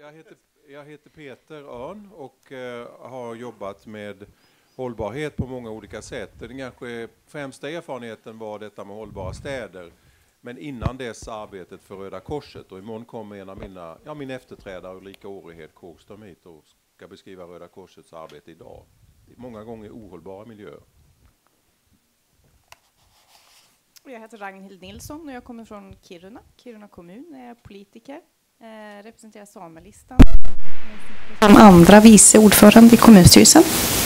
Jag heter Peter Örn och har jobbat med hållbarhet på många olika sätt. Den kanske främsta erfarenheten var detta med hållbara städer. Men innan dess arbetet för Röda Korset, och imorgon kommer en av min efterträdare Ulrika Årehed Kågström hit och ska beskriva Röda Korsets arbete idag. Många gånger ohållbara miljöer. Jag heter Ragnhild Nilsson och jag kommer från Kiruna kommun. Jag är politiker, representerar Samelistan. Som andra vice ordförande i kommunstyrelsen.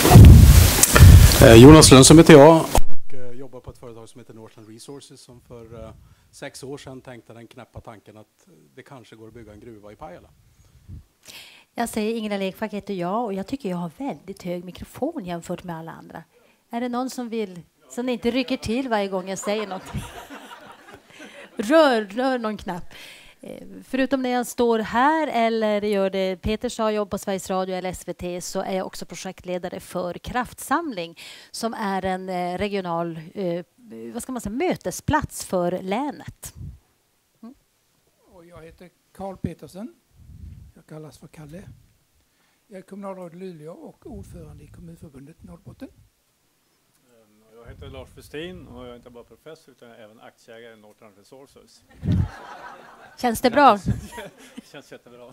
Jonas Lönnsson heter jag och jobbar på ett företag som heter Northland Resources som för 6 år sedan tänkte den knäppa tanken att det kanske går att bygga en gruva i Pajala. Jag säger Ingela Lekfack heter jag och jag tycker jag har väldigt hög mikrofon jämfört med alla andra. Är det någon som vill, som inte rycker till varje gång jag säger något? Rör någon knapp. Förutom när jag står här eller gör det Peter sa jobb på Sveriges Radio eller SVT, så är jag också projektledare för Kraftsamling som är en regional mötesplats för länet. Och jag heter Karl Petersen. Jag kallas för Kalle. Jag är kommunalråd i Luleå och ordförande i Kommunförbundet Norrbotten. Jag heter Lars Westin och jag är inte bara professor utan även aktieägare i Northland Resources. Känns det bra? Känns jättebra.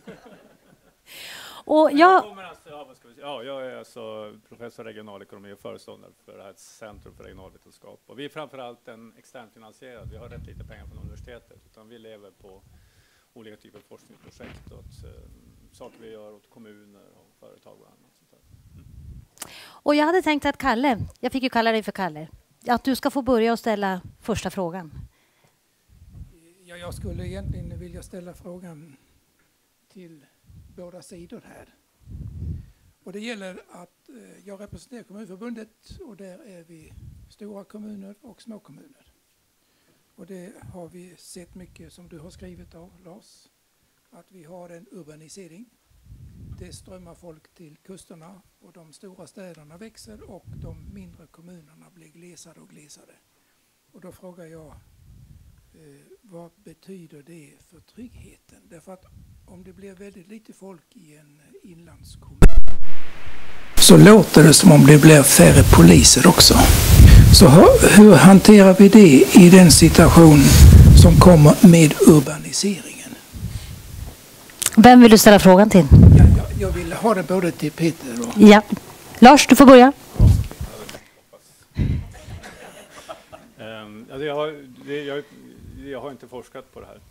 Och jag är alltså professor i regionalekonomi och föreståndare för det här Centrum för regionalvetenskap. Och vi är framförallt en externfinansierad. Vi har rätt lite pengar från universitetet utan vi lever på olika typer av forskningsprojekt och saker vi gör åt kommuner och företag och annat. Och jag hade tänkt att Kalle, jag fick ju kalla dig för Kalle, att du ska få börja och ställa första frågan. Ja, jag skulle egentligen vilja ställa frågan till båda sidor här. Och det gäller att jag representerar Kommunförbundet och där är vi stora kommuner och små kommuner. Och det har vi sett mycket som du har skrivit av Lars, att vi har en urbanisering. Det strömmar folk till kusterna och de stora städerna växer och de mindre kommunerna blir glesare och glesare. Och då frågar jag, vad betyder det för tryggheten? Därför att om det blir väldigt lite folk i en inlandskommun så låter det som om det blir färre poliser också. Så hur hanterar vi det i den situation som kommer med urbaniseringen? Vem vill du ställa frågan till? Jag vill ha det både till Peter och... Ja. Lars, du får börja. Jag har inte forskat på det här.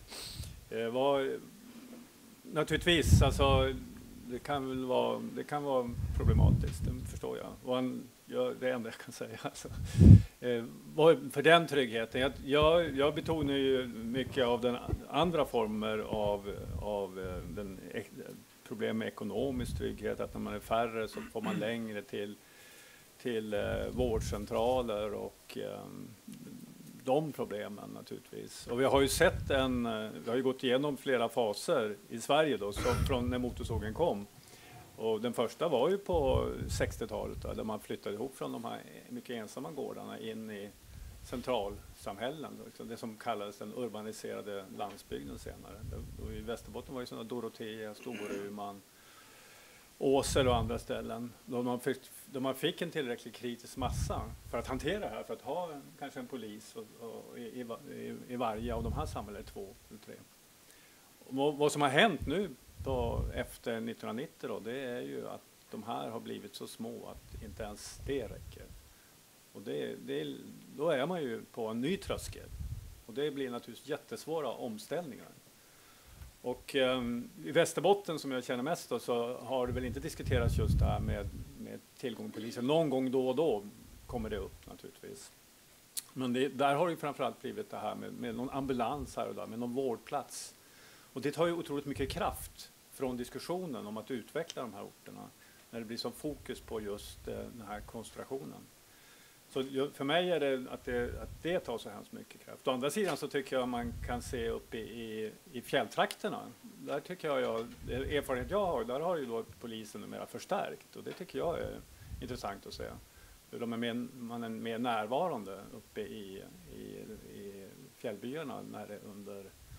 Naturligtvis, alltså, det kan vara problematiskt, det förstår jag. Det är enda jag kan säga. Alltså. För den tryggheten, jag betonar ju mycket av den andra former av problem med ekonomisk trygghet, att när man är färre så får man längre till vårdcentraler och de problemen naturligtvis. Och vi har ju sett vi har ju gått igenom flera faser i Sverige då, från när motorsågen kom. Och den första var ju på 60-talet där man flyttade ihop från de här mycket ensamma gårdarna in i centralsamhällen. Det som kallades den urbaniserade landsbygden senare. Och i Västerbotten var ju sådana Dorotea, Storuman, Åsel och andra ställen. Då man fick en tillräckligt kritisk massa för att hantera det här, för att ha kanske en polis i varje av de här samhällena, 2 eller 3. Och vad som har hänt nu efter 1990 då, det är ju att de här har blivit så små att inte ens det räcker. Och då är man ju på en ny tröskel. Och det blir naturligtvis jättesvåra omställningar. Och i Västerbotten som jag känner mest då, så har det väl inte diskuterats just det här med tillgång till poliser. Någon gång då och då kommer det upp naturligtvis. Men där har det framförallt blivit det här med någon ambulans här och där, med någon vårdplats. Och det tar ju otroligt mycket kraft från diskussionen om att utveckla de här orterna när det blir som fokus på just den här koncentrationen. Så för mig är det att det tar så hemskt mycket kraft. Å andra sidan så tycker jag man kan se upp i fjälltrakterna. Där tycker jag, erfarenhet jag har, där har ju då polisen numera förstärkt. Och det tycker jag är intressant att se. Man är mer närvarande uppe i fjällbyarna när det under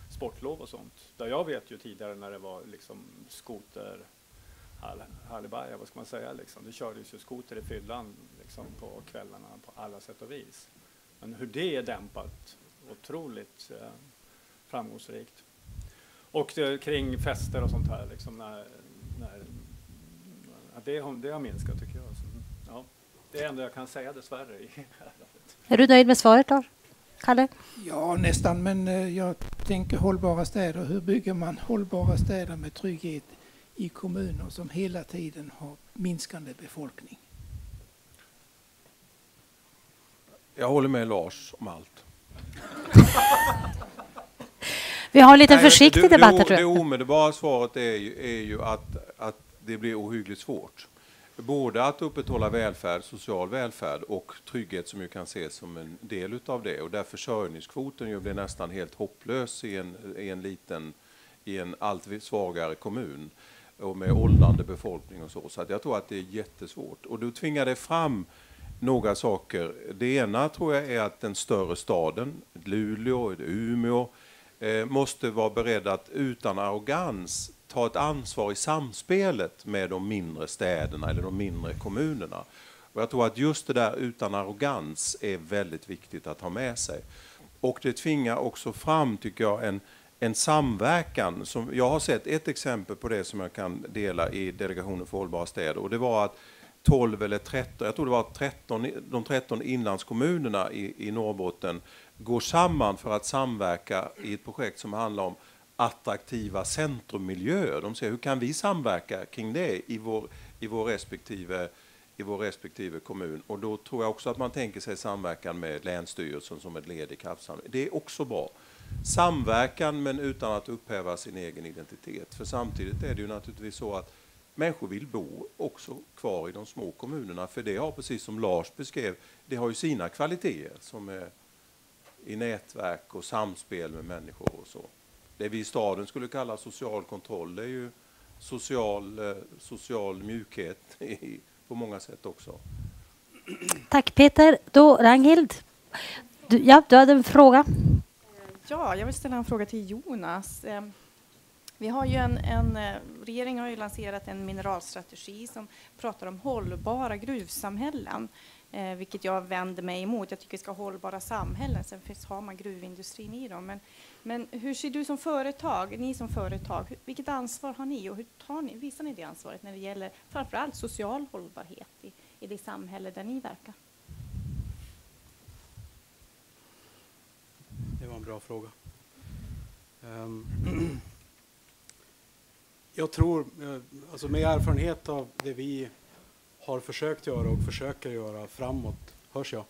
sportlov och sånt. Där jag vet ju tidigare när det var liksom skoter, hallebaja, vad ska man säga liksom. Det kördes ju skoter i fyllan liksom på kvällarna på alla sätt och vis. Men hur det är dämpat, otroligt framgångsrikt. Och kring fester och sånt här liksom det har minskat tycker jag. Så, ja, det är ändå jag kan säga dessvärre. Är du nöjd med svaret då, Kalle? Ja, nästan, men jag tänker hållbara städer. Hur bygger man hållbara städer med trygghet i kommuner som hela tiden har minskande befolkning? Jag håller med Lars om allt. Vi har en liten försiktig debatt här, tror Det jag. omedelbara svaret är ju att det blir ohyggligt svårt. Både att upprätthålla välfärd, social välfärd och trygghet som ju kan ses som en del utav det. Och där försörjningskvoten ju blir nästan helt hopplös i en allt svagare kommun och med åldrande befolkning och så. Så att jag tror att det är jättesvårt. Och då tvingar det fram några saker. Det ena tror jag är att den större staden, Luleå, Umeå, måste vara beredd att utan arrogans ta ett ansvar i samspelet med de mindre städerna eller de mindre kommunerna. Och jag tror att just det där utan arrogans är väldigt viktigt att ha med sig. Och det tvingar också fram, tycker jag, en samverkan. Som jag har sett ett exempel på det som jag kan dela i Delegationen för hållbara städer. Och det var att 12 eller 13, jag tror det var de 13 inlandskommunerna i Norrbotten går samman för att samverka i ett projekt som handlar om attraktiva centrummiljöer. De säger hur kan vi samverka kring det i vår respektive kommun. Och då tror jag också att man tänker sig samverkan med Länsstyrelsen som ett led i kraftsamling. Det är också bra. Samverkan men utan att upphäva sin egen identitet. För samtidigt är det ju naturligtvis så att människor vill bo också kvar i de små kommunerna. För det har, precis som Lars beskrev, det har ju sina kvaliteter som är i nätverk och samspel med människor och så. Det vi i staden skulle kalla social kontroll, det är ju social mjukhet på många sätt också. Tack Peter. Då Ragnhild. Du hade en fråga. Ja, jag vill ställa en fråga till Jonas. Vi har ju regeringen har ju lanserat en mineralstrategi som pratar om hållbara gruvsamhällen, vilket jag vänder mig emot. Jag tycker vi ska ha hållbara samhällen, sen har man gruvindustrin i dem. Men hur ser du som företag, ni som företag, vilket ansvar har ni och hur visar ni det ansvaret när det gäller framförallt social hållbarhet i det samhälle där ni verkar? Det var en bra fråga. Jag tror, alltså med erfarenhet av det vi har försökt göra och försöker göra framåt, hörs jag,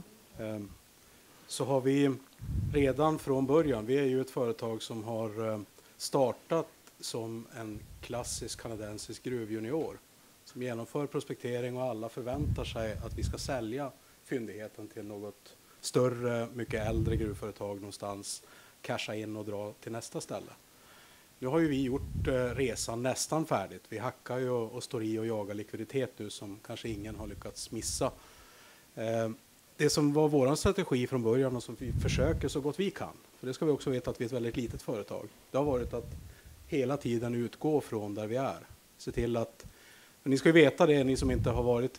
så har vi redan från början, vi är ju ett företag som har startat som en klassisk kanadensisk gruvjunior som genomför prospektering och alla förväntar sig att vi ska sälja fyndigheten till något större, mycket äldre gruvföretag någonstans, casha in och dra till nästa ställe. Nu har ju vi gjort resan nästan färdigt. Vi hackar ju och står i och jagar likviditet nu som kanske ingen har lyckats missa. Det som var vår strategi från början och som vi försöker så gott vi kan, för det ska vi också veta att vi är ett väldigt litet företag, det har varit att hela tiden utgå från där vi är. Se till att, men ni ska ju veta det, ni som inte har varit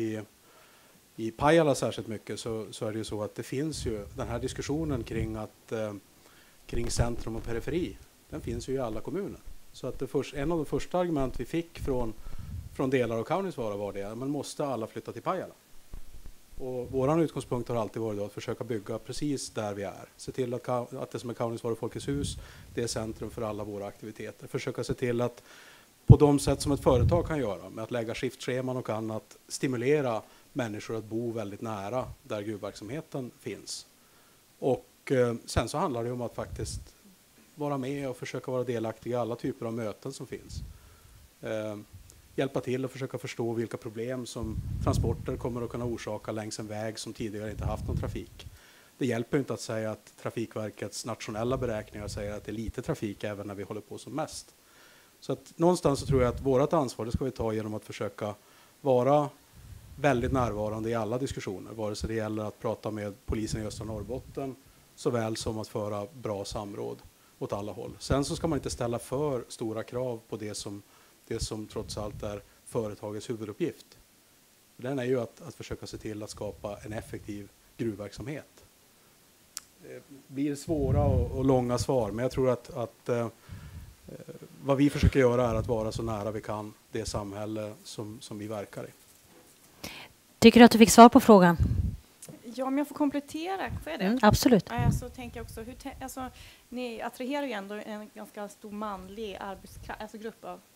i Pajala särskilt mycket, så är det ju så att det finns ju den här diskussionen kring centrum och periferi. Den finns ju i alla kommuner. Så att en av de första argument vi fick från delar av Kaunisvaara var det, man måste alla flytta till Pajala. Och våran utgångspunkt har alltid varit att försöka bygga precis där vi är. Se till att det som är Kaunisvaara Folkets hus, det är centrum för alla våra aktiviteter. Försöka se till att på de sätt som ett företag kan göra, med att lägga skiftscheman och annat, stimulera människor att bo väldigt nära där gruvverksamheten finns. Och sen så handlar det om att faktiskt vara med och försöka vara delaktig i alla typer av möten som finns. Hjälpa till och försöka förstå vilka problem som transporter kommer att kunna orsaka längs en väg som tidigare inte haft någon trafik. Det hjälper inte att säga att Trafikverkets nationella beräkningar säger att det är lite trafik även när vi håller på som mest. Så att någonstans så tror jag att vårt ansvar, det ska vi ta genom att försöka vara väldigt närvarande i alla diskussioner, vare sig det gäller att prata med polisen i östra Norrbotten såväl som att föra bra samråd. åt alla håll. Sen så ska man inte ställa för stora krav på det som trots allt är företagets huvuduppgift. Den är ju att försöka se till att skapa en effektiv gruvverksamhet. Det blir svåra och långa svar, men jag tror att vad vi försöker göra är att vara så nära vi kan det samhälle som vi verkar i. Tycker du att du fick svar på frågan? Ja, om jag får komplettera, får jag det? Absolut. Så tänker jag också, ni attraherar ju ändå en ganska stor manlig arbetskraft, alltså grupp av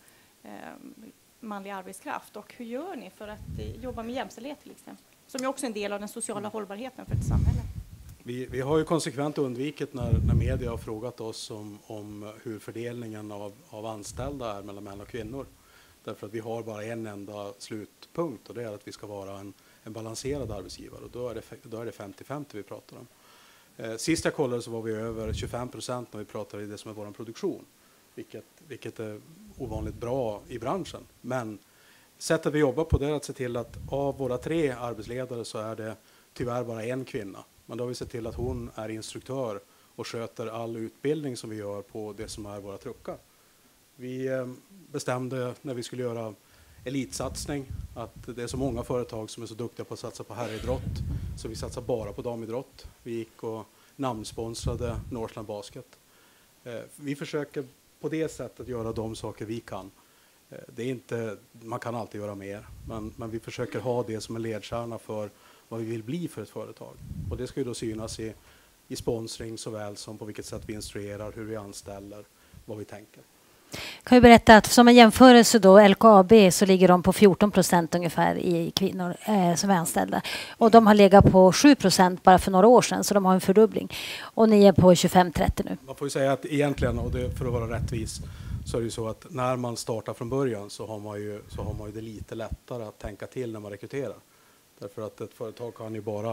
manlig arbetskraft. Och hur gör ni för att jobba med jämställdhet till exempel? Som är också en del av den sociala hållbarheten för ett samhälle. Vi har ju konsekvent undvikit när media har frågat oss om hur fördelningen av anställda är mellan män och kvinnor. Därför att vi har bara en enda slutpunkt, och det är att vi ska vara en balanserad arbetsgivare. Och då är det 50-50 vi pratar om. Sist jag kollade så var vi över 25% när vi pratade i det som är vår produktion. Vilket är ovanligt bra i branschen. Men sättet vi jobbar på det är att se till att av våra 3 arbetsledare så är det tyvärr bara en kvinna. Men då har vi sett till att hon är instruktör och sköter all utbildning som vi gör på det som är våra truckar. Vi bestämde när vi skulle göra elitsatsning att det är så många företag som är så duktiga på att satsa på herridrott, så vi satsar bara på damidrott. Vi gick och namnsponsrade Northland Basket. Vi försöker på det sättet göra de saker vi kan. Det är inte, man kan alltid göra mer, men vi försöker ha det som en ledstjärna för vad vi vill bli för ett företag. Och det ska ju då synas i sponsring såväl som på vilket sätt vi instruerar, hur vi anställer, vad vi tänker. Kan jag berätta att som en jämförelse då, LKAB så ligger de på 14% ungefär i kvinnor som är anställda. Och de har legat på 7% bara för några år sedan, så de har en fördubbling. Och ni är på 25-30 nu. Man får ju säga att egentligen, och det, för att vara rättvis, så är det ju så att när man startar från början så har man ju det lite lättare att tänka till när man rekryterar. Därför att ett företag kan ju bara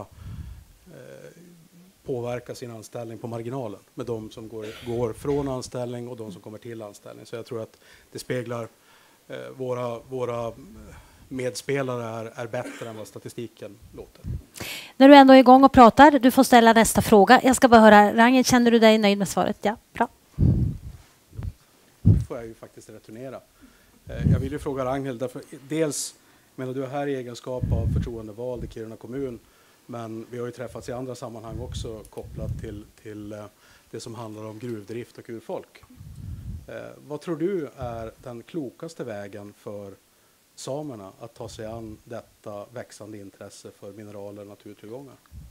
påverka sin anställning på marginalen med de som går från anställning och de som kommer till anställning. Så jag tror att det speglar våra medspelare är bättre än vad statistiken låter. När du ändå är igång och pratar, du får ställa nästa fråga. Jag ska bara höra, Ragnhild, känner du dig nöjd med svaret? Ja, bra. Det får jag ju faktiskt returnera. Jag vill ju fråga Ragnhild, därför dels menar du är här i egenskap av förtroendevald i Kiruna kommun, men vi har ju träffats i andra sammanhang också kopplat till det som handlar om gruvdrift och urfolk. Vad tror du är den klokaste vägen för samerna att ta sig an detta växande intresse för mineraler och naturtillgångar?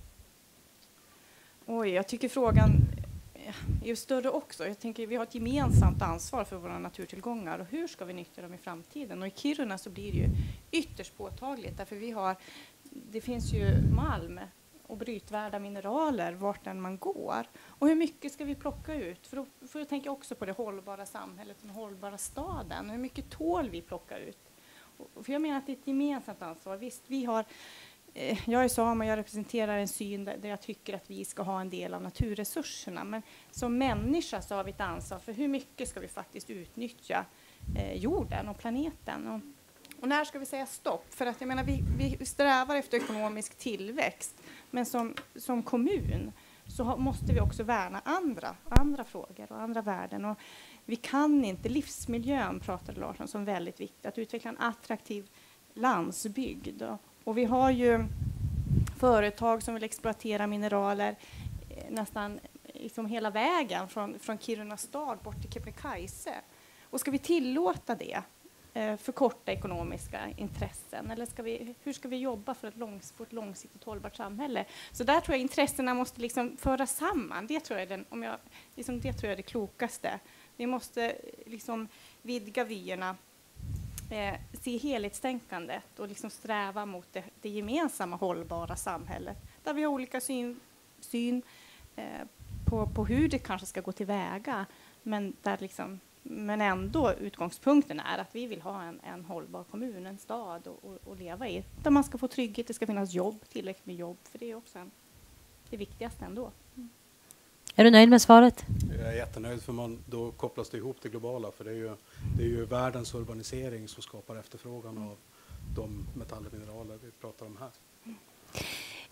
Oj, jag tycker frågan är ju större också. Jag tänker vi har ett gemensamt ansvar för våra naturtillgångar och hur ska vi nyttja dem i framtiden? Och i Kiruna så blir det ju ytterst påtagligt därför det finns ju malm och brytvärda mineraler vart än man går. Och hur mycket ska vi plocka ut? För jag tänker också på det hållbara samhället, den hållbara staden. Hur mycket tål vi plocka ut? För jag menar att det är ett gemensamt ansvar. Visst, jag är same och jag representerar en syn där jag tycker att vi ska ha en del av naturresurserna. Men som människa så har vi ett ansvar för hur mycket ska vi faktiskt utnyttja jorden och planeten. Och när ska vi säga stopp? För att jag menar, vi strävar efter ekonomisk tillväxt. Men som kommun så måste vi också värna andra frågor och andra värden. Och vi kan inte, livsmiljön pratade Larsson som väldigt viktigt, att utveckla en attraktiv landsbygd. Och vi har ju företag som vill exploatera mineraler nästan liksom hela vägen från Kiruna stad bort till Kebnekaise. Och ska vi tillåta det för korta ekonomiska intressen? Eller hur ska vi jobba för få ett långsiktigt hållbart samhälle? Så där tror jag intressena måste liksom föras samman. Det tror jag är det klokaste. Vi måste liksom vidga vyerna, se helhetstänkandet och liksom sträva mot det gemensamma hållbara samhället. Där vi har olika syn på hur det kanske ska gå tillväga. Men ändå utgångspunkten är att vi vill ha en hållbar kommun, en stad att leva i. Där man ska få trygghet, det ska finnas jobb, tillräckligt med jobb. För det är också det viktigaste ändå. Mm. Är du nöjd med svaret? Jag är jättenöjd för då kopplas det ihop det globala. För det är ju världens urbanisering som skapar efterfrågan av de metaller och mineraler vi pratar om här.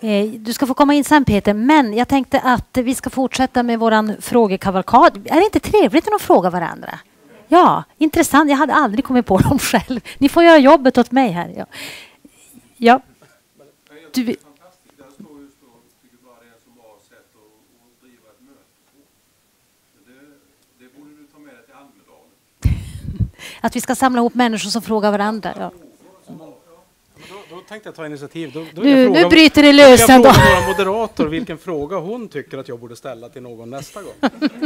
Du ska få komma in sen Peter, men jag tänkte att vi ska fortsätta med våran frågekavalkad. Är det inte trevligt att de frågar varandra? Ja, intressant. Jag hade aldrig kommit på dem själv. Ni får göra jobbet åt mig här. Ja. Ja. Du, att vi ska samla ihop människor som frågar varandra. Ja. Då tänkte jag ta initiativ. Nu bryter det lös. Jag frågar vår moderator vilken fråga hon tycker att jag borde ställa till någon nästa gång.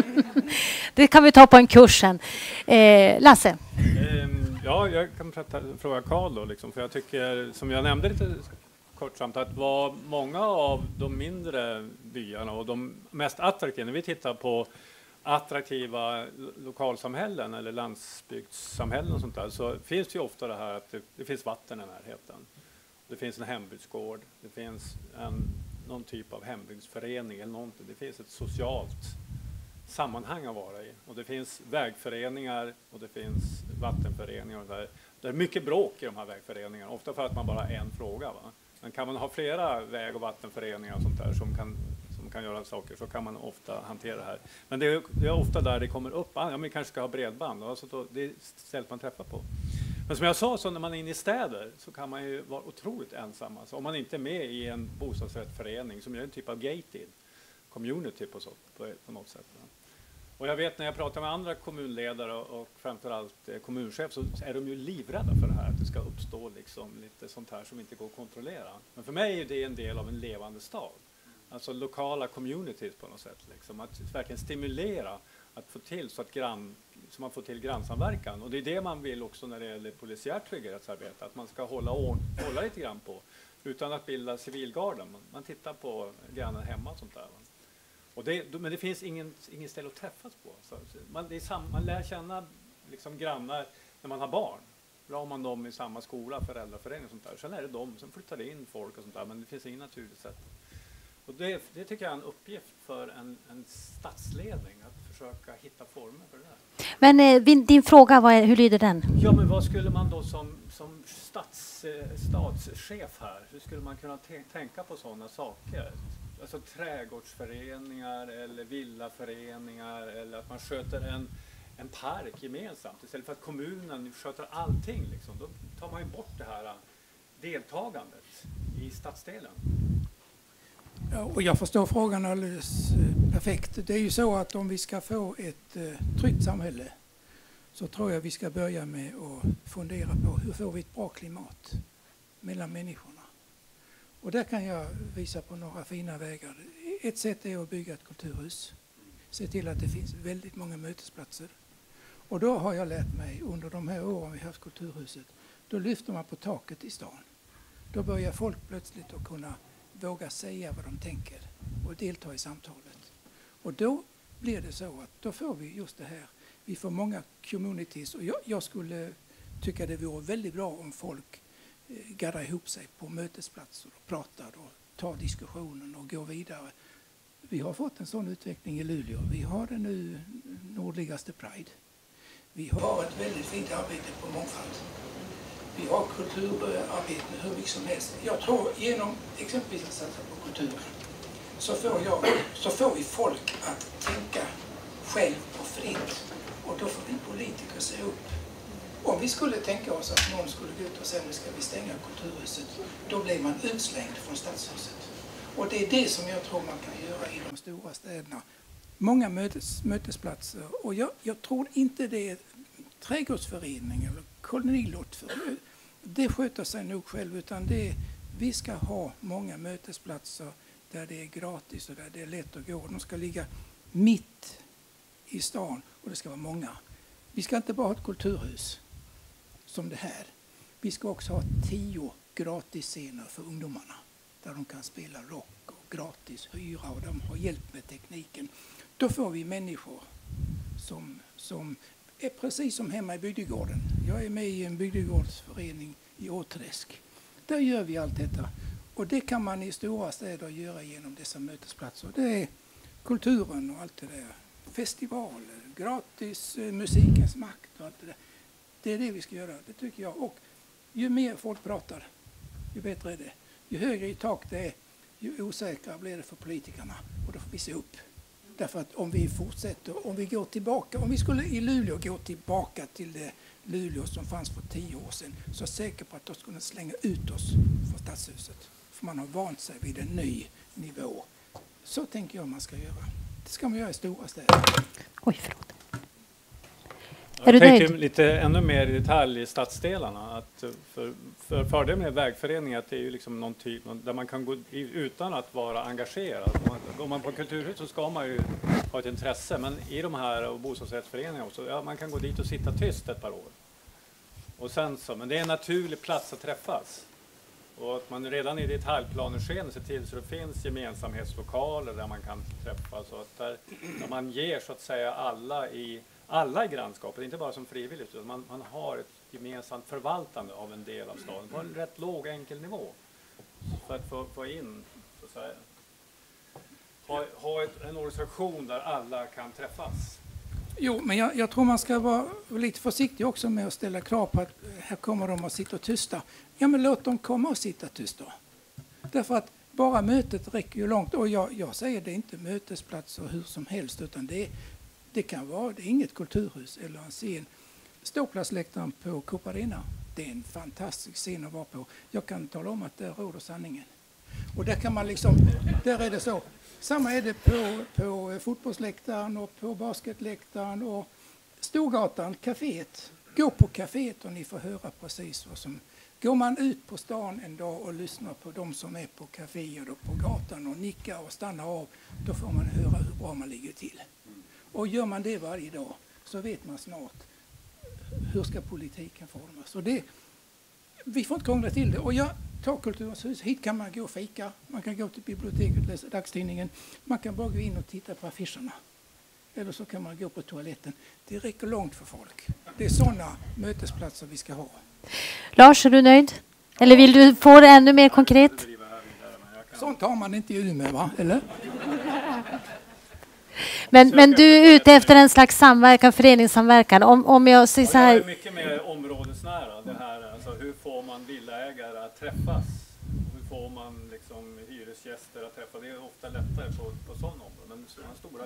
Det kan vi ta på en kurs sen. Lasse? Ja, jag kan fråga Carl då, liksom, för jag tycker, som jag nämnde lite kortsamt, att vad många av de mindre byarna och de mest attraktiva, när vi tittar på attraktiva lokalsamhällen eller landsbygdssamhällen och sånt där, så finns det ju ofta det här att det finns vatten i närheten. Det finns en hembygdsgård, det finns någon typ av hembygdsförening eller någonting. Det finns ett socialt sammanhang att vara i. Och det finns vägföreningar och det finns vattenföreningar. Och där. Det är mycket bråk i de här vägföreningarna, ofta för att man bara har en fråga. Va? Men kan man ha flera väg- och vattenföreningar och sånt där som kan göra saker, så kan man ofta hantera det här. Men det är ofta där det kommer upp, ja, man kanske ska ha bredband, alltså då, det är stället man träffar på. Men som jag sa, så när man är inne i städer så kan man ju vara otroligt ensam. Alltså, om man inte är med i en bostadsrättsförening som är en typ av gated community på något sätt. Och jag vet när jag pratar med andra kommunledare och framförallt kommunchef, så är de ju livrädda för det här, att det ska uppstå liksom lite sånt här som inte går att kontrollera. Men för mig är det en del av en levande stad. Alltså lokala communities på något sätt. Liksom. Att verkligen stimulera att få till så att man får till grannsamverkan. Och det är det man vill också när det gäller polisiärt trygghetsarbete. Att man ska hålla lite grann på. Utan att bilda civilgarden. Man tittar på grannen hemma och sånt där. Men det finns ingen ställe att träffas på. Så man lär känna liksom grannar när man har barn. Då har man dem i samma skola, föräldraförening och sånt där. Sen är det de som flyttar in folk och sånt där. Men det finns ingen naturligt sätt. Och det tycker jag är en uppgift för en statsledning, att försöka hitta former för det där. Men din fråga, hur lyder den? Ja, men vad skulle man då som statschef här, hur skulle man kunna tänka på sådana saker? Alltså trädgårdsföreningar eller villaföreningar, eller att man sköter en park gemensamt istället för att kommunen sköter allting. Liksom. Då tar man ju bort det här deltagandet i stadsdelen. Ja, och jag förstår frågan alldeles perfekt. Det är ju så att om vi ska få ett tryggt samhälle, så tror jag vi ska börja med att fundera på hur får vi ett bra klimat mellan människorna. Och där kan jag visa på några fina vägar. Ett sätt är att bygga ett kulturhus. Se till att det finns väldigt många mötesplatser. Och då har jag lärt mig under de här åren vi har haft kulturhuset, då lyfter man på taket i stan. Då börjar folk plötsligt att kunna våga säga vad de tänker och delta i samtalet. Och då blir det så att då får vi just det här. Vi får många communities, och jag skulle tycka det vore väldigt bra om folk gaddar ihop sig på mötesplatser och pratar och tar diskussionen och går vidare. Vi har fått en sån utveckling i Luleå. Vi har det nu nordligaste Pride. Vi har ett väldigt fint arbete på mångfald. Vi har kulturarbete hur mycket som helst. Jag tror genom exempelvis att satsa på kulturen så får vi folk att tänka själv och fritt. Och då får vi politiker se upp. Om vi skulle tänka oss att någon skulle gå ut och säga nu ska vi stänga kulturhuset, då blir man utslängd från stadshuset. Och det är det som jag tror man kan göra i de stora städerna. Många mötesplatser. Och jag tror inte det är trädgårdsförening eller kolonilottförening. Det sköter sig nog själv, utan vi ska ha många mötesplatser där det är gratis och där det är lätt att gå. De ska ligga mitt i stan och det ska vara många. Vi ska inte bara ha ett kulturhus som det här. Vi ska också ha 10 gratisscener för ungdomarna där de kan spela rock och gratis hyra och de har hjälp med tekniken. Då får vi människor som är precis som hemma i bygdegården. Jag är med i en bygdegårdsförening i Åträsk. Där gör vi allt detta. Och det kan man i stora städer göra genom dessa mötesplatser. Det är kulturen och allt det där. Festivaler, gratis musikens makt och allt det där. Det är det vi ska göra, det tycker jag. Och ju mer folk pratar, ju bättre är det. Ju högre i tak det är, ju osäkrare blir det för politikerna och då får vi se upp. Därför att om vi fortsätter, om vi går tillbaka, om vi skulle i Luleå gå tillbaka till det Luleå som fanns för 10 år sedan, så är jag säker på att de skulle slänga ut oss från stadshuset. För man har vant sig vid en ny nivå. Så tänker jag man ska göra. Det ska man göra i stora städer. Oj, förlåt. Jag du tänkte nöjd? lite ännu mer i detalj i stadsdelarna. Att för fördelen med vägföreningar att det är ju liksom någon typ där man kan gå utan att vara engagerad. Går man på kulturhus så ska man ju ha ett intresse, men i de här och bostadsrättsföreningarna också, ja, man kan gå dit och sitta tyst ett par år. Och sen så, men det är en naturlig plats att träffas. Och att man redan i detaljplaneskedet ser till så det finns gemensamhetslokaler där man kan träffas. Och att där man ger så att säga alla i grannskapet, inte bara som frivilligt, utan man har ett gemensamt förvaltande av en del av staden på en rätt låg enkel nivå. För att få in, så att säga, ha en organisation där alla kan träffas. Jo, men jag tror man ska vara lite försiktig också med att ställa krav på att här kommer de att sitta tysta. Ja, men låt dem komma och sitta tysta. Därför att bara mötet räcker ju långt. Och jag säger det är inte mötesplatser hur som helst, utan det kan vara, det är inget kulturhus eller en scen. Ståplatsläktaren på Coop Arena, det är en fantastisk scen att vara på. Jag kan tala om att där råder sanningen. Och där kan man liksom, där är det så. Samma är det på fotbollsläktaren och på basketläktaren och Storgatan, kaféet. Gå på kaféet och ni får höra precis vad som... Går man ut på stan en dag och lyssnar på de som är på kaféer och på gatan och nickar och stannar av, då får man höra hur bra man ligger till. Och gör man det varje dag så vet man snart hur ska politiken formas. Och vi får inte krångla till det. Och jag tar Kulturens hus. Hit kan man gå och fika. Man kan gå till biblioteket och läsa dagstidningen. Man kan bara gå in och titta på affischerna. Eller så kan man gå på toaletten. Det räcker långt för folk. Det är sådana mötesplatser vi ska ha. Lars, är du nöjd? Eller vill du få det ännu mer konkret? Sånt har man inte i Umeå, va? Eller? Men du är ute efter en slags samverkan, föreningssamverkan. Om jag säger så här... Det är mycket mer områdesnära. Det här, alltså, hur får man villaägare att träffas? Hur får man liksom hyresgäster att träffas? Det är ofta lättare på sådana områden. Men sådana stora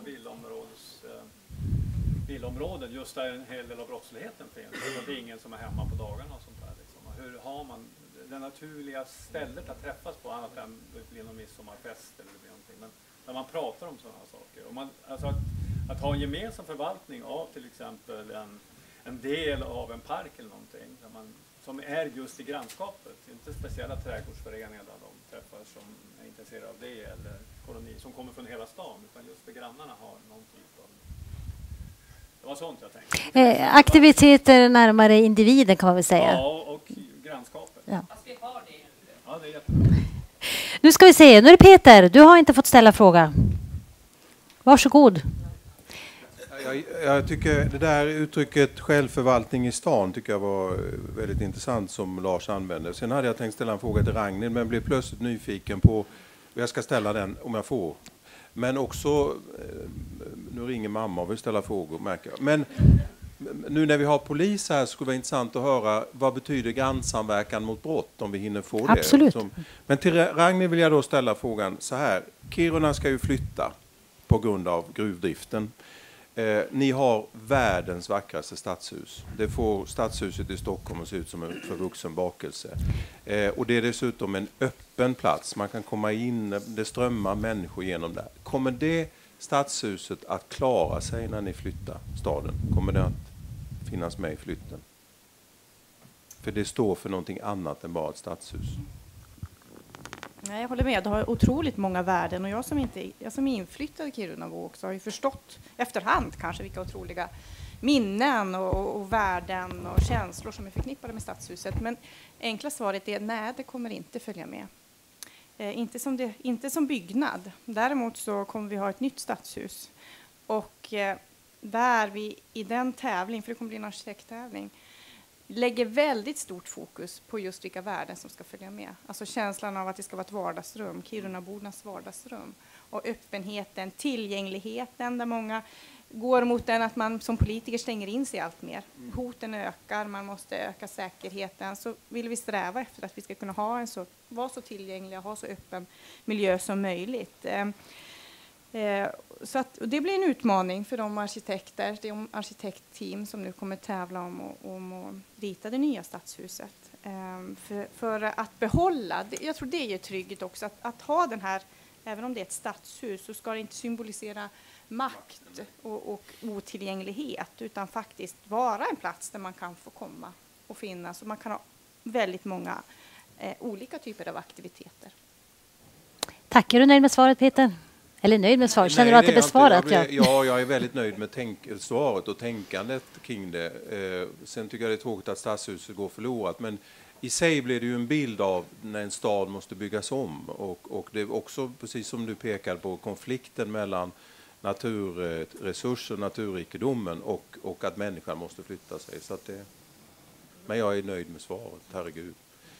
villaområden, just där en hel del av brottsligheten finns. Det är ingen som är hemma på dagarna och sånt där. Liksom. Och hur har man det naturliga stället att träffas på annat än det blir någon midsommarfest eller det blir någonting. Men när man pratar om sådana saker. Och alltså att ha en gemensam förvaltning av till exempel en del av en park eller någonting som är just i grannskapet. Inte speciella trädgårdsföreningar där de träffas som är intresserade av det eller koloni som kommer från hela stan, utan just för grannarna har någon typ av... Det var sånt jag tänkte. Aktiviteter närmare individen kan man väl säga. Ja, och grannskapet. Ja. Ja, det är jättebra. Nu ska vi se, nu är det Peter. Du har inte fått ställa fråga. Varsågod. Jag tycker det där uttrycket självförvaltning i stan tycker jag var väldigt intressant som Lars använde. Sen hade jag tänkt ställa en fråga till Ragnhild men blev plötsligt nyfiken på, jag ska ställa den om jag får. Men också, nu ringer mamma och vill ställa frågor märker jag. Men nu när vi har polis här skulle det vara intressant att höra vad betyder grannsamverkan mot brott om vi hinner få det. Absolut. Men till Ragnhild vill jag då ställa frågan så här. Kiruna ska ju flytta på grund av gruvdriften. Ni har världens vackraste stadshus. Det får stadshuset i Stockholm att se ut som en förvuxen bakelse. Och det är dessutom en öppen plats. Man kan komma in, det strömmar människor genom där. Kommer det stadshuset att klara sig när ni flyttar staden? Kommer det att finnas med i flytten? För det står för någonting annat än bara ett stadshus. Nej, jag håller med. Det har otroligt många värden. Och jag som är inflyttad i Kirunabo också har ju förstått efterhand kanske vilka otroliga minnen och värden och känslor som är förknippade med stadshuset. Men enkla svaret är nej, det kommer inte följa med. Inte som byggnad. Däremot så kommer vi ha ett nytt stadshus. Och där vi i den tävling, för det kommer bli en arkitekttävling, lägger väldigt stort fokus på just vilka värden som ska följa med. Alltså känslan av att det ska vara ett vardagsrum, Kirunabornas vardagsrum. Och öppenheten, tillgängligheten där många går mot den att man som politiker stänger in sig allt mer. Hoten ökar, man måste öka säkerheten. Så vill vi sträva efter att vi ska kunna vara så tillgängliga och ha så öppen miljö som möjligt. Så att, det blir en utmaning för de arkitektteam som nu kommer tävla om att rita det nya stadshuset. För att behålla, jag tror det ger trygghet också, att ha den här, även om det är ett stadshus, så ska det inte symbolisera makt och otillgänglighet, utan faktiskt vara en plats där man kan få komma och finnas. Och man kan ha väldigt många olika typer av aktiviteter. Tack. Är du nöjd med svaret, Peter? Eller nöjd med svaret? Känner du att det är besvarat? Ja, jag är väldigt nöjd med svaret och tänkandet kring det. Sen tycker jag det är tråkigt att stadshuset går förlorat, men i sig blir det ju en bild av när en stad måste byggas om. Och det är också, precis som du pekar på, konflikten mellan naturresurser, naturrikedomen och att människan måste flytta sig. Så att men jag är nöjd med svaret, herregud.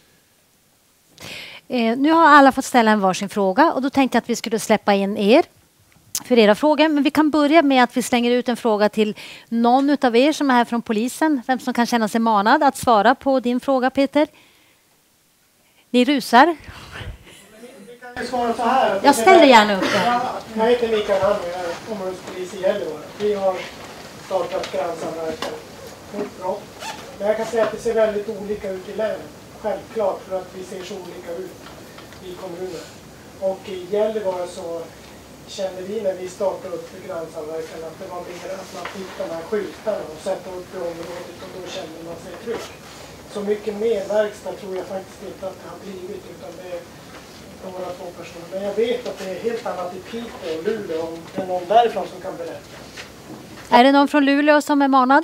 Nu har alla fått ställa en varsin fråga och då tänkte jag att vi skulle släppa in er för era frågor. Men vi kan börja med att vi slänger ut en fråga till någon av er som är här från polisen. Vem som kan känna sig manad att svara på din fråga, Peter? Ni rusar. Jag svarar så här. Jag ställer gärna upp det. Jag heter Mikael Hammer, jag är områdespolis i Gällivare. Vi har startat grannsamverkan mot brott. Men jag kan säga att det ser väldigt olika ut i länet. Självklart, för att vi ser så olika ut i kommunen. Och i Gällivare så kände vi när vi startade upp för grannsamverkan att det var mer att man fick de här skyltarna och sätta upp i området, och då kände man sig trygg. Så mycket mer verkstad tror jag faktiskt inte att det har blivit, utan det är några få personer. Men jag vet att det är helt annat i Piteå och Luleå, om det är någon därifrån som kan berätta. Är det någon från Luleå som är manad?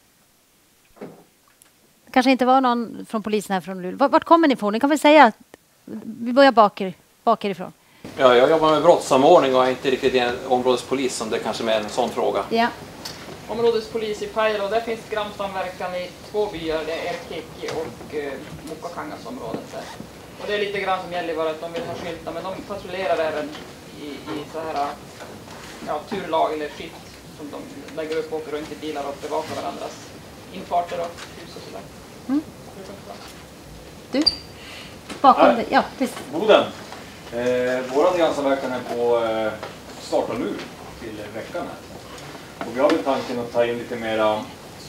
Kanske inte var någon från polisen här från Luleå. Vart kommer ni ifrån? Ni kan väl säga, vi börjar bakifrån. Ja, jag jobbar med brottssamordning och är inte riktigt en områdespolis, som det kanske är en sån fråga. Ja. Områdespolis i Pajala, och där finns grannsamverkan i 2 byar, det är Erkeki och Mukakangas området där. Och det är lite grann som Gällivare att de vill ha skyltar, men de patrullerar även i så här turlag eller skift som de lägger upp, åker runt i bilar och bevakar varandras infarter och hus och sådär. Mm. Du? Bakom dig? Ja, precis. Boden. Våra grannsamverkan är på starta nu till veckan här. Och vi har väl tanken att ta in lite mera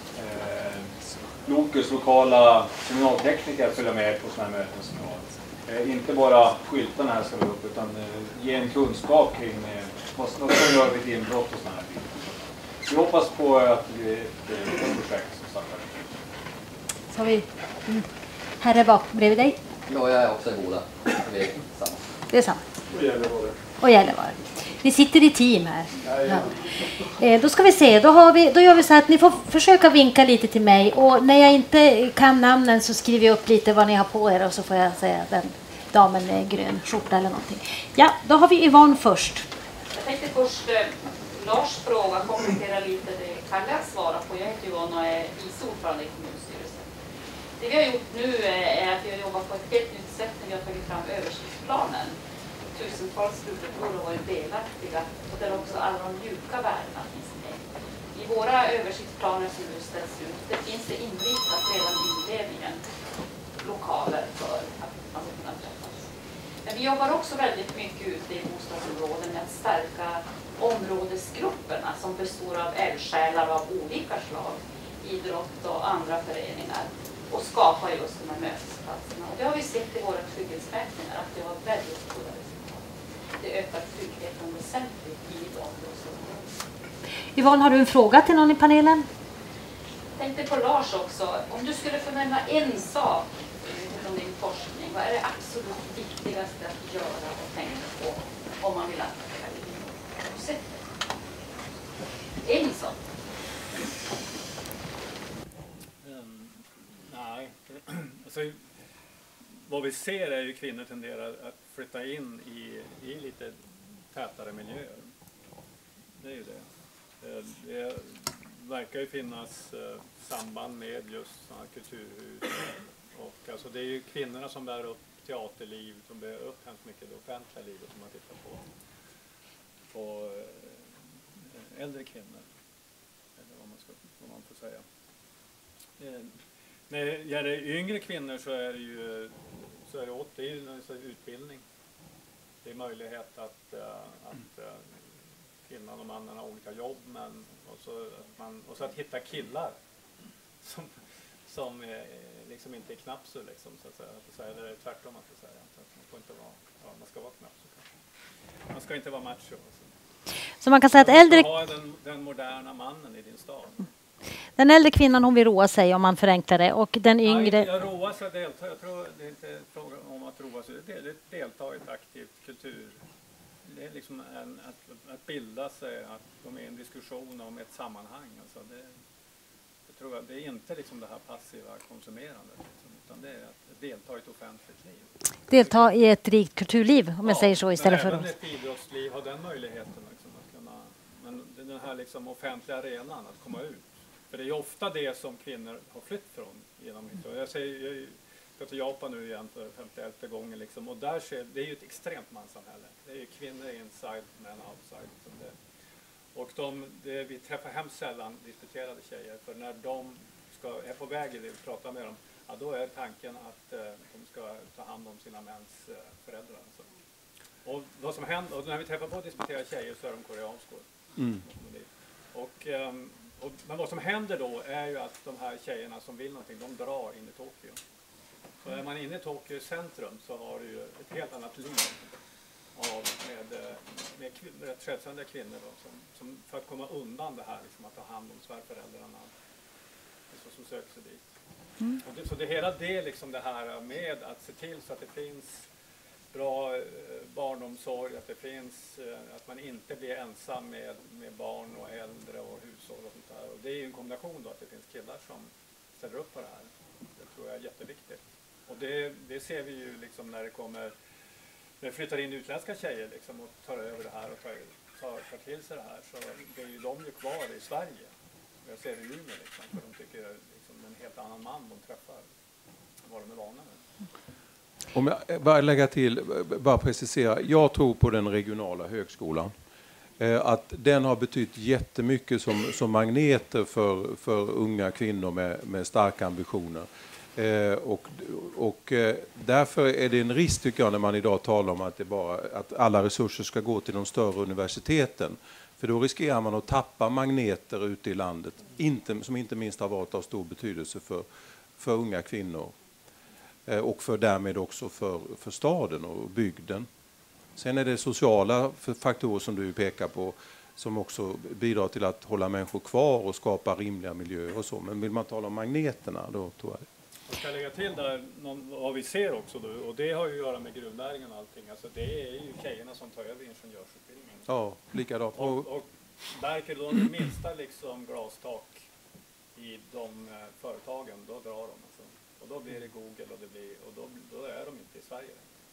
lokala kriminaltekniker att följa med på sådana här möten som vi har. Inte bara skyltarna här ska vi upp, utan ge en kunskap kring vad som gör vid inbrott och sådana här bitar. Vi hoppas på att det blir ett projekt som startar. Så har vi herre bak bredvid dig. Ja, jag är också i Boda. Vi är samma. Det är samma. Och Gällivare. Ni sitter i team här. Ja. Då ska vi se, då gör vi så här att ni får försöka vinka lite till mig, och när jag inte kan namnen så skriver jag upp lite vad ni har på er, och så får jag säga den damen med grön skjorta eller någonting. Ja, då har vi Yvonne först. Jag tänkte först Lars fråga, kommentera lite det Kalle svara på. Jag heter Yvonne och är vice ordförande i kommunstyrelsen. Det vi har gjort nu är att vi har jobbat på ett helt nytt sätt när vi har tagit fram översiktsplanen. Tusentals studiebor har varit delaktiga, och där också alla de mjuka värdena finns med. I våra översiktsplaner som nu ställs ut, det finns det inritat redan i inledningen lokaler för att man ska kunna träffas. Men vi jobbar också väldigt mycket ute i bostadsområden med att stärka områdesgrupperna som består av eldsjälar av olika slag, idrott och andra föreningar, och skapa just de här mötesplatserna. Och det har vi sett i våra trygghetsmätningar att det var väldigt goda resultat. Det ökar tryggheten väsentligt i de bostadsområdena. Yvonne, har du en fråga till någon i panelen? Jag tänkte på Lars också. Om du skulle få nämna en sak från din forskning, vad är det absolut viktigaste att göra och tänka på om man vill använda det? En sak. Nej, alltså, vad vi ser är ju kvinnor tenderar att flytta in i lite tätare miljöer. Det är ju det. Det verkar ju finnas samband med just sådana kulturhus. Och alltså, det är ju kvinnorna som bär upp teaterliv, som bär upp hemskt mycket det offentliga livet som man tittar på äldre kvinnor. vad man får säga. När det gäller yngre kvinnor så är det ju utbildning. Det är möjlighet att kvinnan och mannen har olika jobb, men och att hitta killar som liksom inte är knapsor liksom, så att säga. Eller tvärtom att säga. Så att man får inte vara, man ska vara knapsor kanske. Man ska inte vara macho. Så man kan säga att äldre... ha den moderna mannen i din stad. Den äldre kvinnan, hon vill roa sig om man förenklar det, och den yngre... Ja, roa sig och delta. Jag tror det är inte fråga om att roa sig. Det är delta i ett aktivt kultur. Det är liksom att bilda sig, att gå med i en diskussion om ett sammanhang. Alltså det är inte liksom det här passiva konsumerandet, liksom, utan det är att delta i ett offentligt liv. Delta i ett rikt kulturliv, om jag säger så, istället för... Även ett idrottsliv har den möjligheten. Liksom, att kunna, men den här liksom offentliga arenan, att komma ut. För det är ju ofta det som kvinnor har flytt från genom historien. Jag ska till Japan nu igen för 51:e gången. Liksom, och där det är ju ett extremt manssamhälle. Det är ju kvinnor inside, män outside. Liksom det. Och vi träffar hemskt sällan disputerade tjejer. För när de är på väg och pratar med dem, ja, då är tanken att de ska ta hand om sina mäns föräldrar. Alltså. Och vad som händer, och när vi träffar på disputerade tjejer så är de koreanskor. Mm. Men vad som händer då är ju att de här tjejerna som vill någonting, de drar in i Tokyo. Så är man inne i Tokyo centrum så har du ju ett helt annat liv med rätt självständiga kvinnor då, som för att komma undan det här liksom, att ta hand om svärföräldrarna som söker sig dit. Mm. Så det hela det liksom det här med att se till så att det finns bra barnomsorg, att det finns, att man inte blir ensam med barn och äldre och hushåll och sånt där. Och det är ju en kombination då, att det finns killar som ställer upp på det här. Det tror jag är jätteviktigt. Och det ser vi ju liksom när när det flyttar in utländska tjejer liksom, och tar över det här och tar till sig det här, så det är ju de ju kvar i Sverige. Jag ser det i Umeå liksom, för de tycker liksom, det är en helt annan man de träffar än vad de är vana med. Om jag bara lägga till, bara precisera. Jag tror på den regionala högskolan. Att den har betytt jättemycket som magneter för unga kvinnor med starka ambitioner. Och därför är det en risk, tycker jag, när man idag talar om att alla resurser ska gå till de större universiteten. För då riskerar man att tappa magneter ute i landet, som inte minst har varit av stor betydelse för unga kvinnor. Och därmed också för staden och bygden. Sen är det sociala faktorer som du pekar på som också bidrar till att hålla människor kvar och skapa rimliga miljöer och så. Men vill man tala om magneterna, då tror jag. Jag ska lägga till där vad vi ser också då, och det har ju att göra med gruvnäringen och allting. Alltså det är ju tjejerna som tar över ingenjörsutbildningen. Ja, likadant. Och märker då det minsta liksom glastak i de företagen, då drar de alltså. Och då blir det Google och då är de inte i Sverige.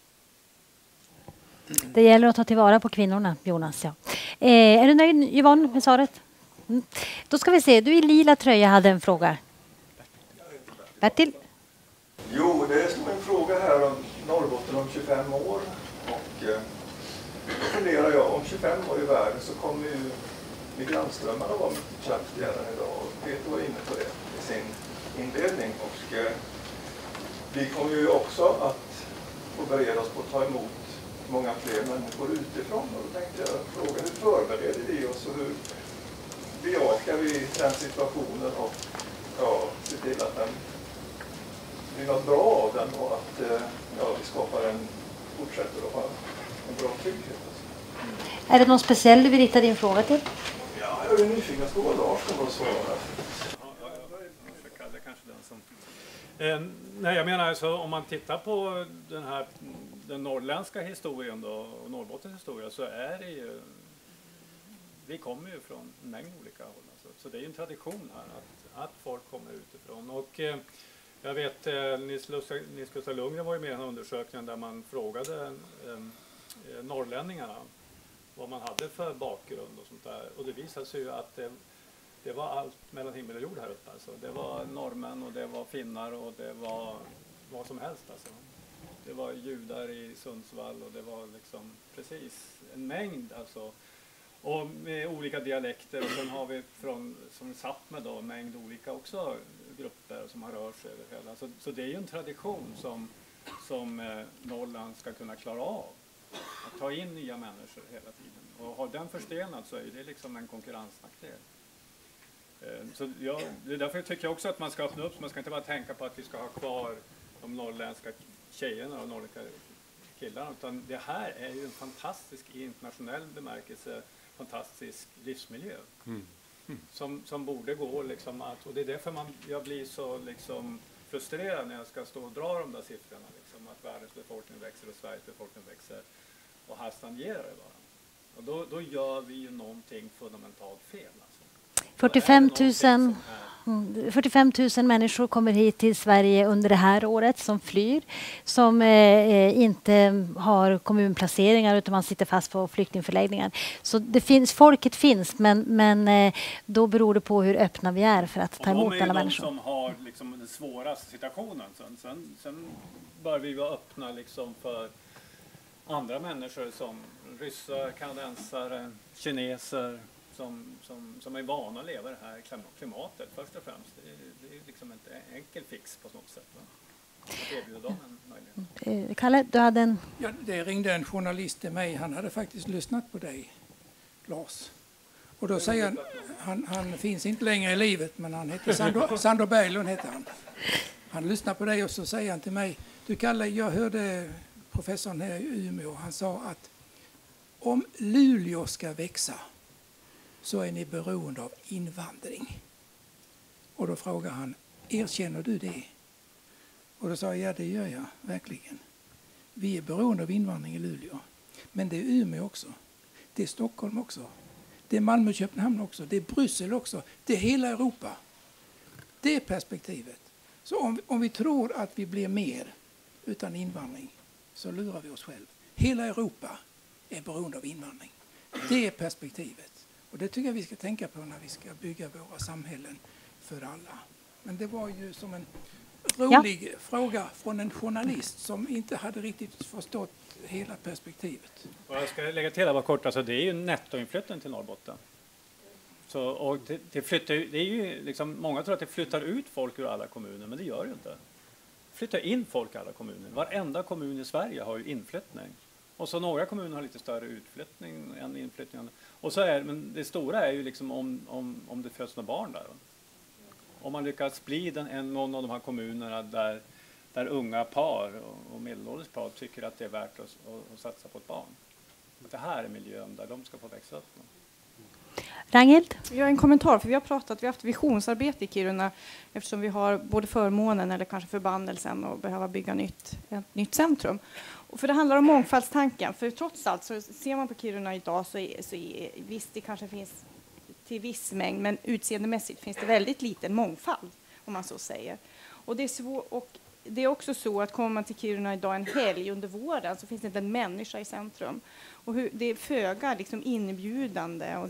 Det gäller att ta tillvara på kvinnorna, Jonas. Ja. Är du nöjd, Yvonne, med svaret? Mm. Då ska vi se, du i lila tröja hade en fråga. Bertil? Jo, det stod en fråga här om Norrbotten om 25 år. Och då funderar jag, om 25 år i världen så kommer ju migrantströmmarna vara mycket kraftigare än idag. Och Peter var inne på det i sin inledning. Och vi kommer ju också att få bereda oss på att ta emot många fler människor utifrån. Och då tänkte jag fråga, hur förbereder vi oss och hur bejakar vi den situationen och se till att den blir något bra av den och att vi fortsätter att ha en bra trygghet. Alltså. Är det någon speciell du vill rikta din fråga till? Ja, jag är nyfiken på vad Lars kommer att svara. Det kanske den som... nej, jag menar alltså, om man tittar på den norrländska historien då, och Norrbottens historia, så är det ju... Vi kommer ju från en mängd olika håll. Alltså. Så det är ju en tradition här att folk kommer utifrån. Och jag vet, Nils Gustav Lundgren var ju med i en undersökning där man frågade norrlänningarna vad man hade för bakgrund och sånt där. Och det visade sig ju att det var allt mellan himmel och jord här uppe. Alltså. Det var norrmän och det var finnar och det var vad som helst. Alltså. Det var judar i Sundsvall och det var liksom precis en mängd. Alltså. Och med olika dialekter, och sen har vi som Sápmi då, en mängd olika också grupper som har rört sig över hela. Så det är ju en tradition som Norrland ska kunna klara av. Att ta in nya människor hela tiden. Och har den förstenad så är det liksom en konkurrensnackdel. Så det är därför tycker jag också att man ska öppna upp, så man ska inte bara tänka på att vi ska ha kvar de norrländska tjejerna och norrländska killarna, utan det här är ju en fantastisk, i internationell bemärkelse, fantastisk livsmiljö. Som borde gå liksom att, och det är därför jag blir så liksom frustrerad när jag ska stå och dra de där siffrorna, liksom, att världens befolkning växer och Sveriges befolkning växer, och här stagnerar det bara. Och då gör vi ju någonting fundamentalt fel. Alltså. 45 000 människor kommer hit till Sverige under det här året som flyr, som inte har kommunplaceringar utan man sitter fast på flyktingförläggningar. Så folket finns, men då beror det på hur öppna vi är för att ta emot alla människor. De som har liksom den svåraste situationen. Sen bör vi vara öppna liksom för andra människor som ryssar, kanadensare, kineser, som är vana att leva i det här klimatet först och främst. Det är liksom inte en enkel fix på något sätt. Att erbjuda dem en möjlighet. Kalle, du hade en... Ja, det ringde en journalist till mig. Han hade faktiskt lyssnat på dig, Lars. Och då säger han finns inte längre i livet, men han heter Sandor Berglund heter han. Han lyssnar på dig och så säger han till mig, du Kalle, jag hörde professorn här i Umeå, han sa att om Luleå ska växa så är ni beroende av invandring. Och då frågar han, erkänner du det? Och då sa jag, ja det gör jag, verkligen. Vi är beroende av invandring i Luleå. Men det är Umeå också. Det är Stockholm också. Det är Malmö och Köpenhamn också. Det är Bryssel också. Det är hela Europa. Det är perspektivet. Så om vi tror att vi blir mer utan invandring så lurar vi oss själv. Hela Europa är beroende av invandring. Det är perspektivet. Och det tycker jag vi ska tänka på när vi ska bygga våra samhällen för alla. Men det var ju som en rolig fråga från en journalist som inte hade riktigt förstått hela perspektivet. Och jag ska lägga till bara kort, alltså det är ju nettoinflyttning till Norrbotten. Så, och det är ju liksom, många tror att det flyttar ut folk ur alla kommuner, men det gör det inte. Flyttar in folk i alla kommuner. Varenda kommun i Sverige har ju inflyttning. Och så några kommuner har lite större utflyttning än inflyttning. Och så men det stora är ju liksom om det föds några barn där. Om man lyckas bli någon av de här kommunerna där unga par och medelålders par tycker att det är värt att satsa på ett barn. Det här är miljön där de ska få växa upp. Ragnhild? Jag har en kommentar, för vi har haft visionsarbete i Kiruna eftersom vi har både förmånen eller kanske förbannelsen att behöva bygga ett nytt centrum. Och för det handlar om mångfaldstanken, för trots allt så ser man på Kiruna idag så visst det kanske finns till viss mängd, men utseendemässigt finns det väldigt liten mångfald om man så säger. Och det är också så att kommer man till Kiruna idag en helg under våren så finns det inte en människa i centrum. Och det är föga liksom inbjudande. Och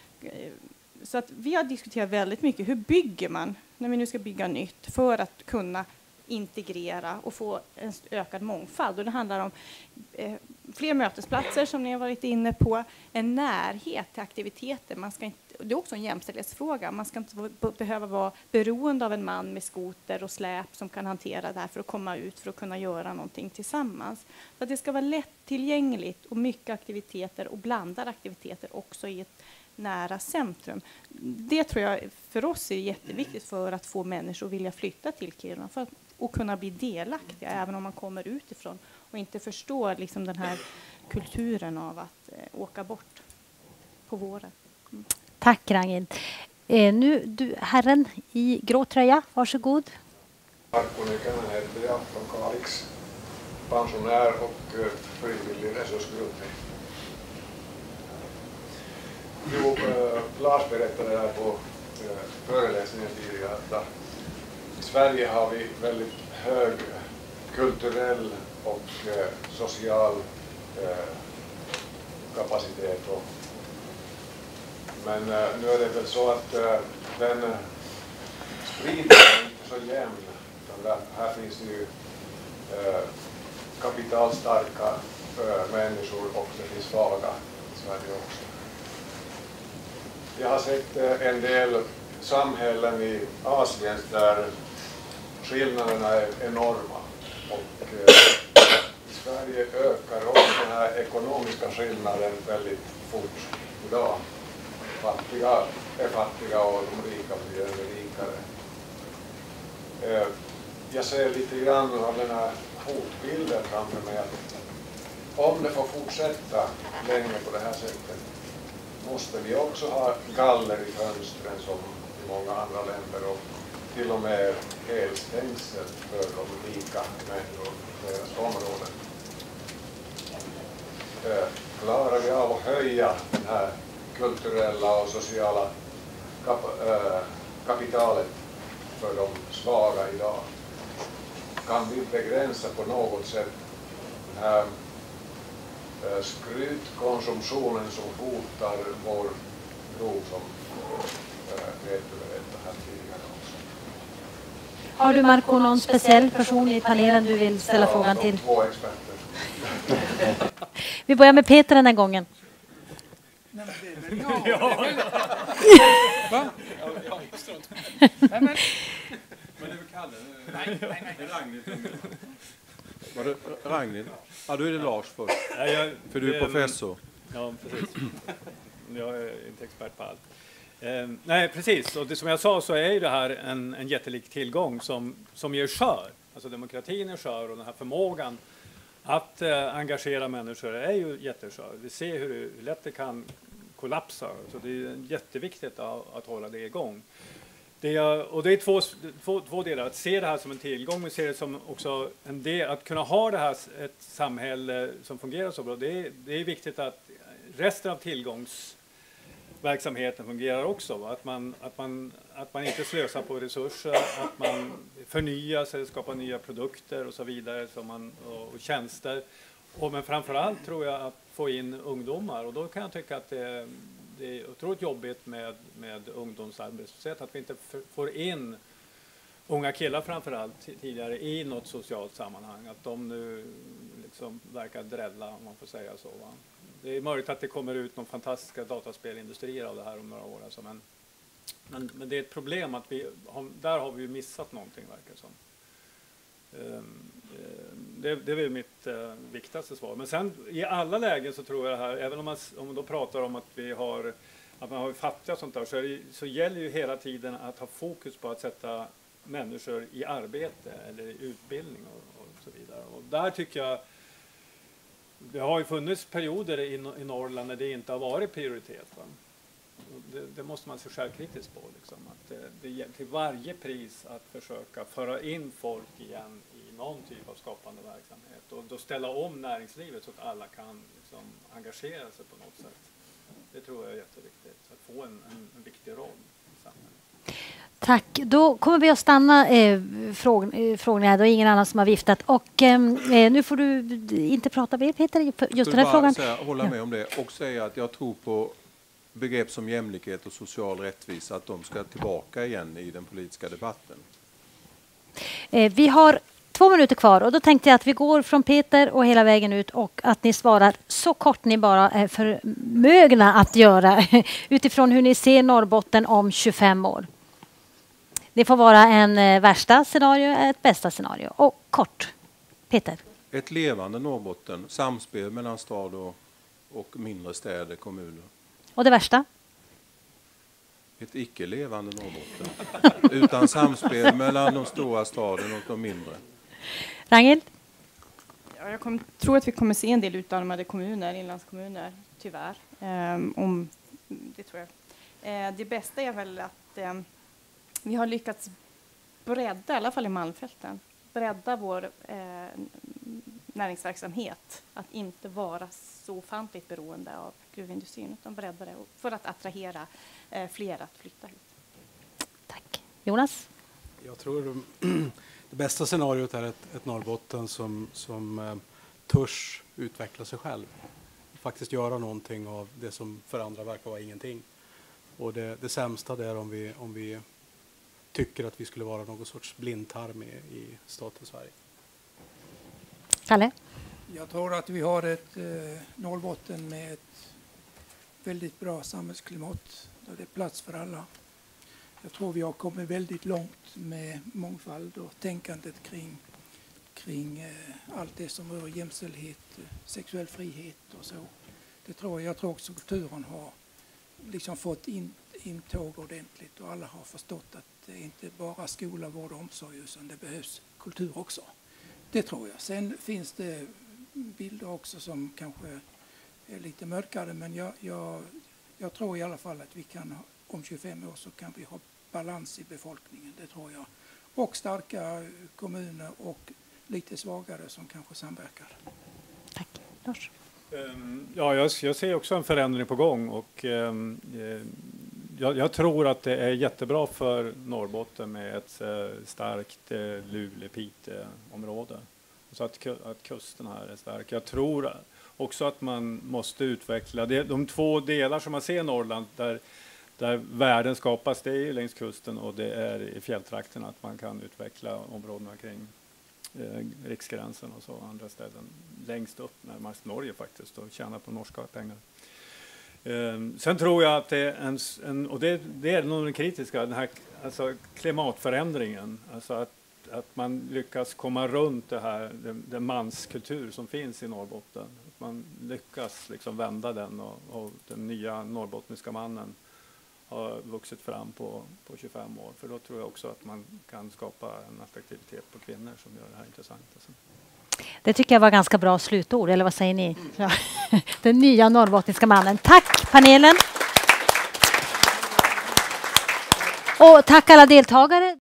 så att vi har diskuterat väldigt mycket, hur bygger man när vi nu ska bygga nytt för att kunna integrera och få en ökad mångfald. Och det handlar om fler mötesplatser som ni har varit inne på, en närhet till aktiviteter. Det är också en jämställdhetsfråga. Man ska inte behöva vara beroende av en man med skoter och släp som kan hantera det här för att komma ut, för att kunna göra någonting tillsammans. Så att det ska vara lättillgängligt och mycket aktiviteter och blandade aktiviteter också i ett nära centrum. Det tror jag för oss är jätteviktigt för att få människor att vilja flytta till Kiruna och kunna bli delaktiga även om man kommer utifrån och inte förstår liksom den här kulturen av att åka bort på våren. Mm. Tack Ragnhild. Nu herren i grå tröja, varsågod. Markku Nykänen heter jag, från Kalix, pensionär och frivillig resursgrupp. Jo, Lars berättade här på föreläsningen tidigare att i Sverige har vi väldigt hög kulturell och social kapacitet. Men nu är det väl så att den spridningen är inte så jämn. Här finns ju kapitalstarka människor och det finns svaga i Sverige också. Jag har sett en del samhällen i Asien där skillnaderna är enorma. Och i Sverige ökar också den här ekonomiska skillnaden väldigt fort idag. Fattiga är fattiga och de rika blir ännu rikare. Jag ser lite grann av den här hotbilden framför mig att om det får fortsätta länge på det här sättet måste vi också ha galler i fönstren som i många andra länder och till och med elstängsel för de rika människor i deras områden. Klarar vi av att höja den här kulturella och sociala kapitalet för de svaga idag? Kan vi begränsa på något sätt den här skrytkonsumtionen som hotar vår ro som Peter berättade här tidigare också? Har du, Marco, någon speciell person i panelen du vill ställa frågan till? Två experter. Vi börjar med Peter den här gången. Nej, men det är väl Va? Men det är väl Kalle? Nej. Ragnhild. Var det Ragnhild? Ja, då är det Lars först. För du är professor. Ja, precis. Jag är inte expert på allt. Nej, precis. Och det, som jag sa så är ju det här en jättelik tillgång som ger skör. Alltså demokratin är skör och den här förmågan att engagera människor är ju jätteskör. Vi ser hur lätt det kan kollapsa. Så det är jätteviktigt att hålla det igång. Och det är två delar. Att se det här som en tillgång men se det som också en del. Att kunna ha det här ett samhälle som fungerar så bra. Det är viktigt att resten av tillgångsverksamheten fungerar också. Att man inte slösar på resurser. Att man förnyar sig, skapar nya produkter och så vidare. Och tjänster. Men framförallt tror jag att få in ungdomar. Och då kan jag tycka att det är otroligt jobbigt med ungdomsarbetslöshet. Att vi inte får in unga killar framförallt tidigare i något socialt sammanhang. Att de nu liksom verkar drälla, om man får säga så. Va? Det är möjligt att det kommer ut någon fantastiska dataspelindustrier av det här om några år. Alltså, men det är ett problem att där har vi missat någonting, verkar som. Det är väl mitt viktigaste svar. Men sen i alla lägen så tror jag det här, även om man då pratar om att man har fattiga och sånt där, så gäller ju hela tiden att ha fokus på att sätta människor i arbete eller i utbildning och så vidare. Och där tycker jag det har ju funnits perioder i Norrland när det inte har varit prioritet. Va? Det måste man se självkritiskt på. Liksom. Att det till varje pris att försöka föra in folk igen i någon typ av skapande verksamhet. Och då ställa om näringslivet så att alla kan liksom engagera sig på något sätt. Det tror jag är jätteviktigt. Att få en viktig roll i samhället. Tack. Då kommer vi att stanna frågorna här. Det är ingen annan som har viftat. Och nu får du inte prata med Peter just den här frågan. Jag hålla med om det och säga att jag tror på begrepp som jämlikhet och social rättvisa, att de ska tillbaka igen i den politiska debatten. Vi har 2 minuter kvar och då tänkte jag att vi går från Peter och hela vägen ut och att ni svarar så kort ni bara är förmögna att göra utifrån hur ni ser Norrbotten om 25 år. Det får vara en värsta scenario, ett bästa scenario. Och kort, Peter. Ett levande Norrbotten, samspel mellan stad och mindre städer, kommuner. Och det värsta? Ett icke-levande Norrbotten. Utan samspel mellan de stora staden och de mindre. Ragnhild? Ja, jag tror att vi kommer se en del utarmade kommuner, inlandskommuner, tyvärr. Det tror jag. Det bästa är väl att vi har lyckats bredda, i alla fall i Malmfälten, bredda vår näringsverksamhet. Att inte vara så ofantligt beroende av gruvindustrin, utan bredda det för att attrahera fler att flytta hit. Tack. Jonas? Jag tror det bästa scenariot är ett Norrbotten som törs utveckla sig själv. Faktiskt göra någonting av det som för andra verkar vara ingenting. Och det sämsta är om vi tycker att vi skulle vara någon sorts blindtarm i staten Sverige. Kalle? Jag tror att vi har ett Norrbotten med ett väldigt bra samhällsklimat. där det är plats för alla. Jag tror vi har kommit väldigt långt med mångfald och tänkandet kring allt det som rör jämställdhet, sexuell frihet och så. Jag tror också kulturen har liksom fått intåg ordentligt och alla har förstått att det är inte bara skola, vård och omsorg utan det behövs kultur också. Det tror jag. Sen finns det bilder också som kanske är lite mörkare, men jag tror i alla fall att vi kan om 25 år så kan vi ha balans i befolkningen, det tror jag. Och starka kommuner och lite svagare som kanske samverkar. Tack. Lars? Ja, jag ser också en förändring på gång och jag tror att det är jättebra för Norrbotten med ett starkt Luleå-Piteå-område. Så att kusten här är stark. Jag tror också att man måste utveckla de två delar som man ser i Norrland där värden skapas, det är ju längs kusten och det är i fjälltrakterna att man kan utveckla områdena kring riksgränsen och så andra ställen längst upp, närmast Norge faktiskt, och tjäna på norska pengar. Sen tror jag att det är och det är nog den kritiska, den här alltså klimatförändringen, alltså att man lyckas komma runt det här, den manskultur som finns i Norrbotten. Att man lyckas liksom vända den och den nya norrbottniska mannen har vuxit fram på 25 år. För då tror jag också att man kan skapa en attraktivitet på kvinnor som gör det här intressant. Alltså. Det tycker jag var ganska bra slutord, eller vad säger ni? Ja. Den nya norrbottniska mannen. Tack panelen! Och tack alla deltagare.